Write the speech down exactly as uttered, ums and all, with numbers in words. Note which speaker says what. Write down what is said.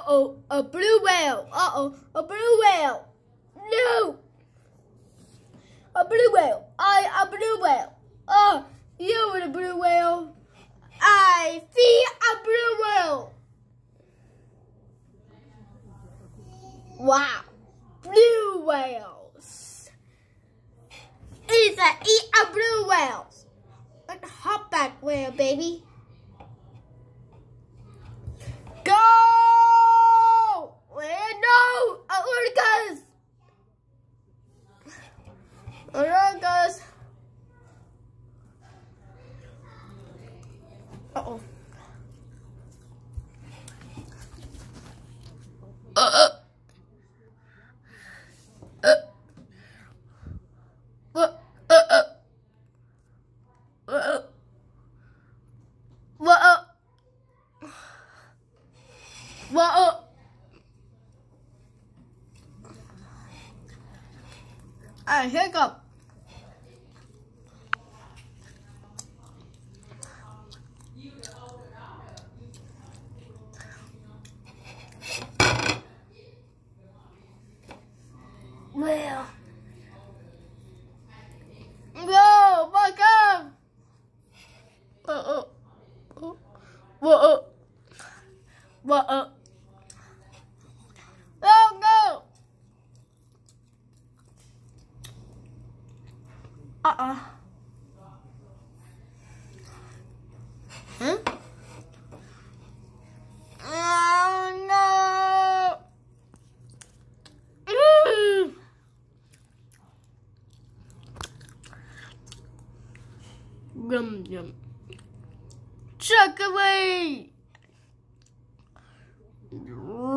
Speaker 1: Uh-oh, a blue whale. Uh-oh, a blue whale. No. A blue whale. I, a blue whale. Oh, you were a blue whale. I see a blue whale. Wow, blue whales. It's a eat a blue whales. A humpback whale, baby. Go! Where no? Oh, where it goes? There it goes. Uh-oh. Uh-uh. Uh. What? Uh-uh. Uh-uh. What up? What up? I hiccup. Well. Go, fuck up. Uh-uh. What up? What up? Go, go. Uh-uh. Huh? Oh, no. Mm. Yum, yum. Chuck away.